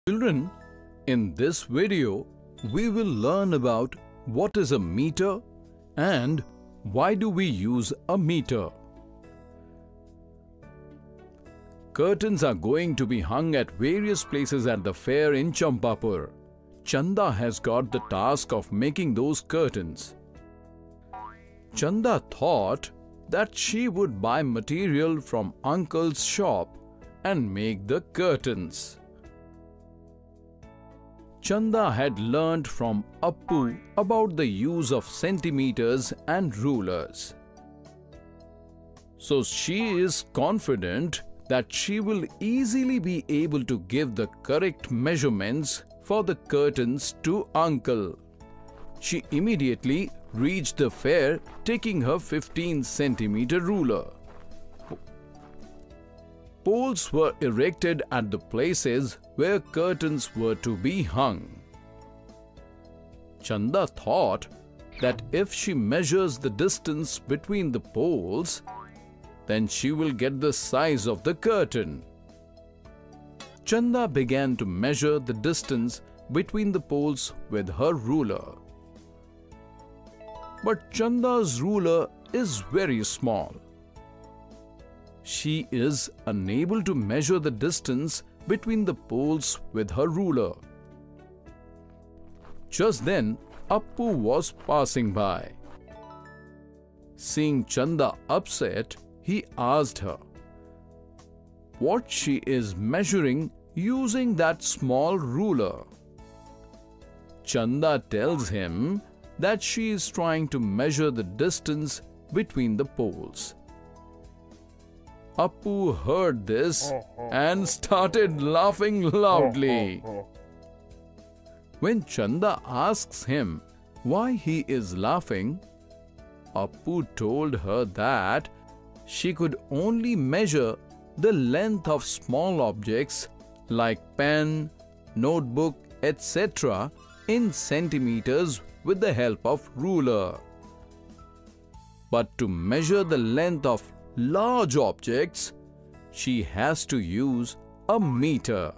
Children, in this video, we will learn about what is a meter and why do we use a meter. Curtains are going to be hung at various places at the fair in Champapur. Chanda has got the task of making those curtains. Chanda thought that she would buy material from uncle's shop and make the curtains. Chanda had learnt from Appu about the use of centimeters and rulers. So she is confident that she will easily be able to give the correct measurements for the curtains to uncle. She immediately reached the fair taking her 15-centimeter ruler. Poles were erected at the places where curtains were to be hung. Chanda thought that if she measures the distance between the poles, then she will get the size of the curtain. Chanda began to measure the distance between the poles with her ruler. But Chanda's ruler is very small. She is unable to measure the distance between the poles with her ruler. Just then, Appu was passing by. Seeing Chanda upset, he asked her what she is measuring using that small ruler. Chanda tells him that she is trying to measure the distance between the poles. Appu heard this and started laughing loudly. When Chanda asks him why he is laughing, Appu told her that she could only measure the length of small objects like pen, notebook, etc. in centimeters with the help of ruler. But to measure the length of large objects, she has to use a meter.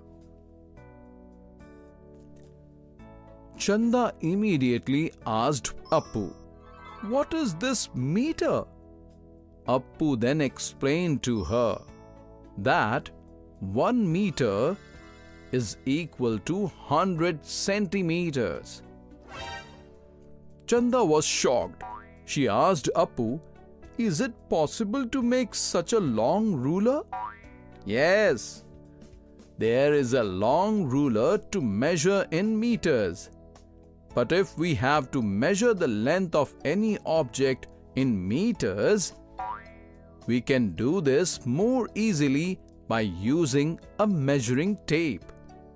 Chanda immediately asked Appu, "What is this meter?" Appu then explained to her that 1 meter is equal to 100 centimeters. Chanda was shocked. She asked Appu, "Is it possible to make such a long ruler?" "Yes, there is a long ruler to measure in meters. But if we have to measure the length of any object in meters, we can do this more easily by using a measuring tape."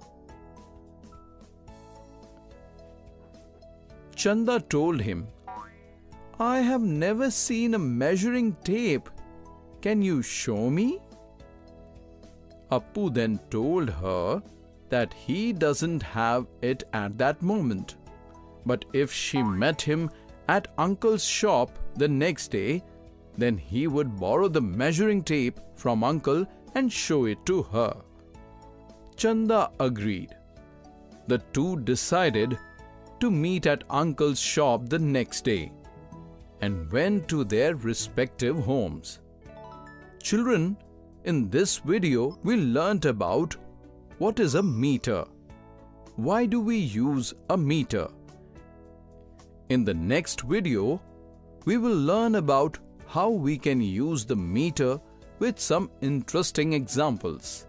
Chanda told him, "I have never seen a measuring tape. Can you show me?" Appu then told her that he doesn't have it at that moment. But if she met him at uncle's shop the next day, then he would borrow the measuring tape from uncle and show it to her. Chanda agreed. The two decided to meet at uncle's shop the next day and went to their respective homes. Children, in this video we learnt about what is a meter. Why do we use a meter? In the next video, we will learn about how we can use the meter with some interesting examples.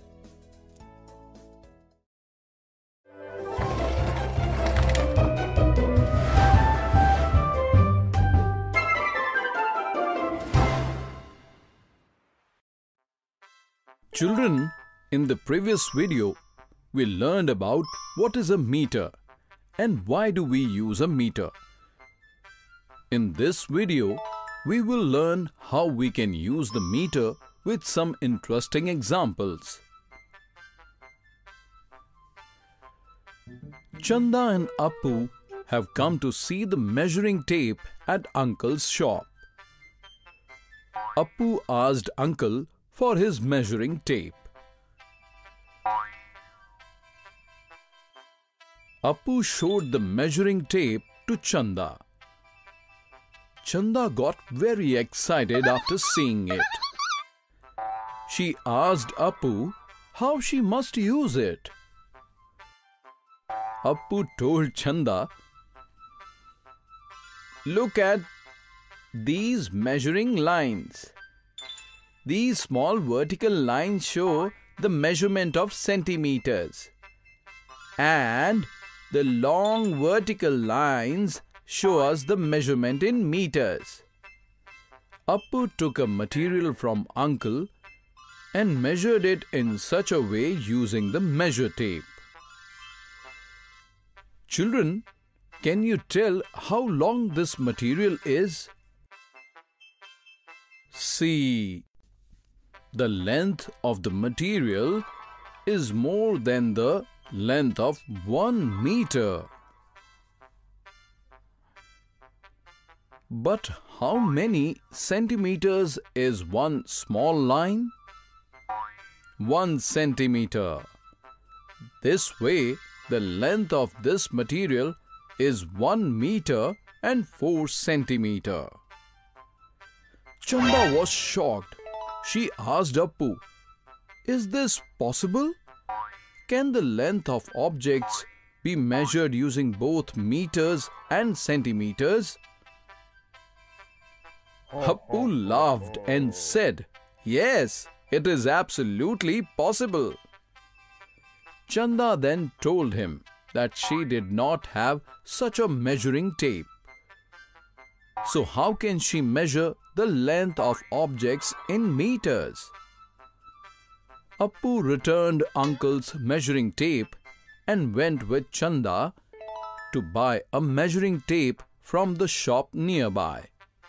Children, in the previous video, we learned about what is a meter and why do we use a meter. In this video, we will learn how we can use the meter with some interesting examples. Chanda and Appu have come to see the measuring tape at uncle's shop. Appu asked uncle for his measuring tape. Appu showed the measuring tape to Chanda. Chanda got very excited after seeing it. She asked Appu how she must use it. Appu told Chanda, "Look at these measuring lines. These small vertical lines show the measurement of centimeters, and the long vertical lines show us the measurement in meters." Appu took a material from uncle and measured it in such a way using the measure tape. Children, can you tell how long this material is? See, the length of the material is more than the length of 1 meter. But how many centimeters is one small line? 1 centimeter. This way, the length of this material is 1 meter and 4 centimeter. Chanda was shocked. She asked Appu, "Is this possible? Can the length of objects be measured using both meters and centimeters?" Appu laughed and said, "Yes, it is absolutely possible." Chanda then told him that she did not have such a measuring tape. So how can she measure the length of objects in meters? Appu returned uncle's measuring tape and went with Chanda to buy a measuring tape from the shop nearby.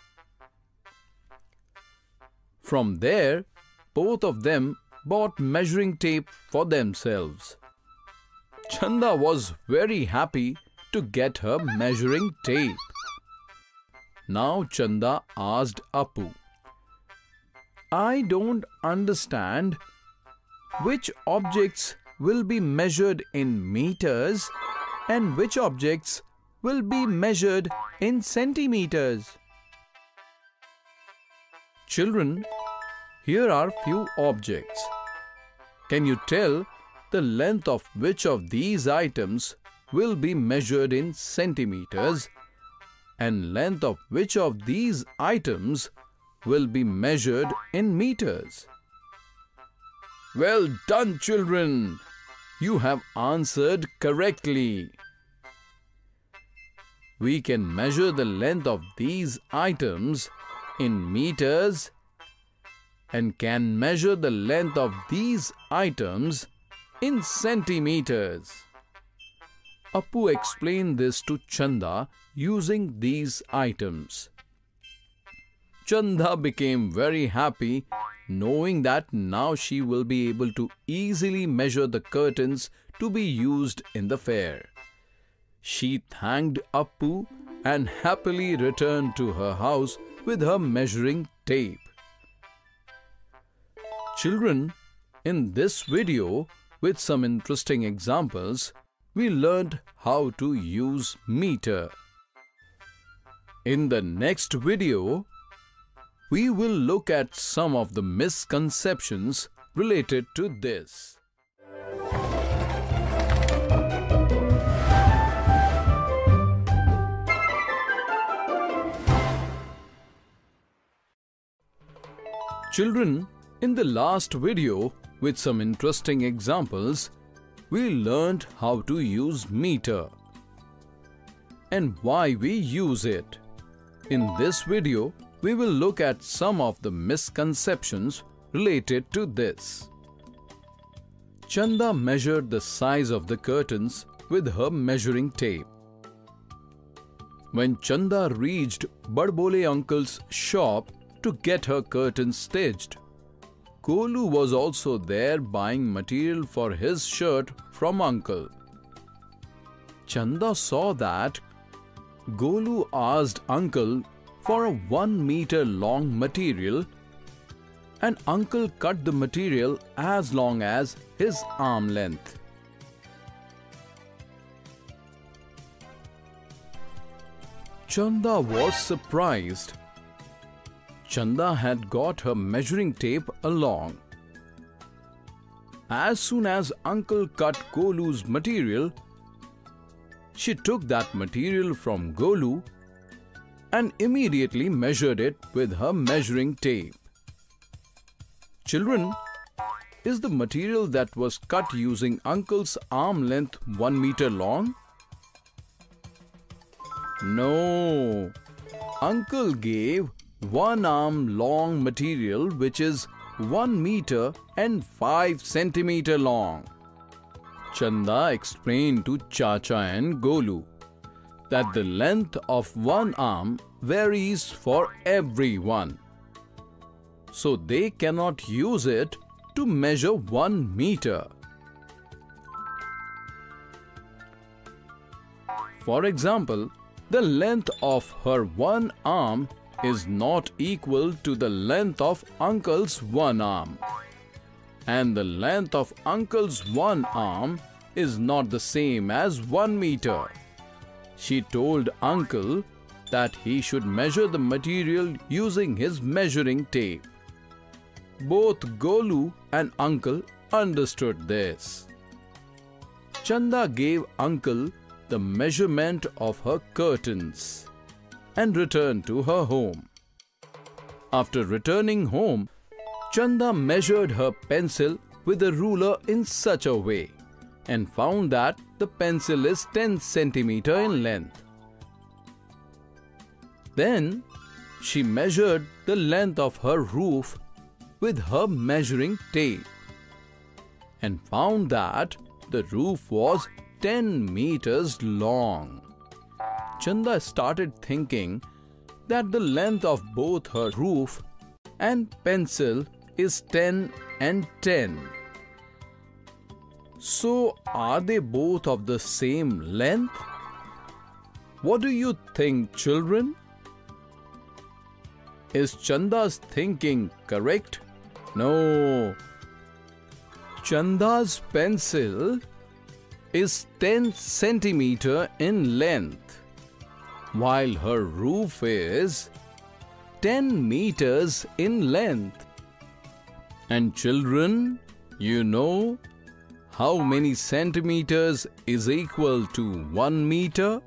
From there, both of them bought measuring tape for themselves. Chanda was very happy to get her measuring tape. Now Chanda asked Appu, "I don't understand. Which objects will be measured in meters and which objects will be measured in centimeters?" Children, here are few objects. Can you tell the length of which of these items will be measured in centimeters and length of which of these items will be measured in meters? Well done, children! You have answered correctly. We can measure the length of these items in meters and can measure the length of these items in centimeters. Appu explained this to Chanda using these items. Chanda became very happy knowing that now she will be able to easily measure the curtains to be used in the fair. She thanked Appu and happily returned to her house with her measuring tape. Children, in this video, with some interesting examples, we learned how to use meter. In the next video, we will look at some of the misconceptions related to this. Children, in the last video, with some interesting examples, we learned how to use meter and why we use it. In this video, we will look at some of the misconceptions related to this. Chanda measured the size of the curtains with her measuring tape. When Chanda reached Badbole uncle's shop to get her curtains stitched, Golu was also there buying material for his shirt from uncle. Chanda saw that Golu asked uncle for a 1 meter long material and uncle cut the material as long as his arm length. Chanda was surprised. Chanda had got her measuring tape along. As soon as Uncle cut Golu's material, she took that material from Golu and immediately measured it with her measuring tape. Children, is the material that was cut using Uncle's arm length 1 meter long? No. Uncle gave 1 arm long material which is 1 meter and 5 centimeter long. Chanda explained to Chacha and Golu that the length of 1 arm varies for everyone, so they cannot use it to measure 1 meter. For example, the length of her 1 arm is not equal to the length of Uncle's 1 arm, and the length of Uncle's 1 arm is not the same as 1 meter. She told Uncle that he should measure the material using his measuring tape. Both Golu and Uncle understood this. Chanda gave Uncle the measurement of her curtains and returned to her home. After returning home, Chanda measured her pencil with a ruler in such a way and found that the pencil is 10 centimeter in length. Then she measured the length of her roof with her measuring tape and found that the roof was 10 meters long. Chanda started thinking that the length of both her roof and pencil is 10 and 10. So, are they both of the same length? What do you think, children? Is Chanda's thinking correct? No. Chanda's pencil is 10 centimeter in length, while her roof is 10 meters in length. And children, you know how many centimeters is equal to 1 meter?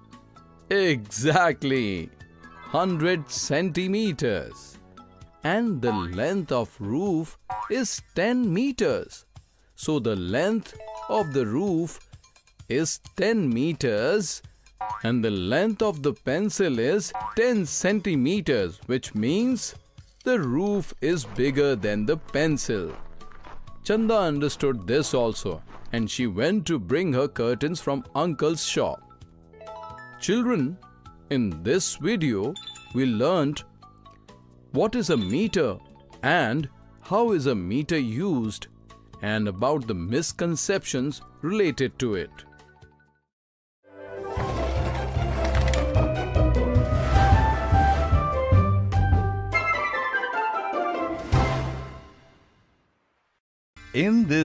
Exactly, 100 centimeters. And the length of roof is 10 meters. So the length of the roof is 10 meters and the length of the pencil is 10 centimeters, which means the roof is bigger than the pencil. Chanda understood this also, and she went to bring her curtains from Uncle's shop. Children, in this video, we learnt what is a meter and how is a meter used, and about the misconceptions related to it. In this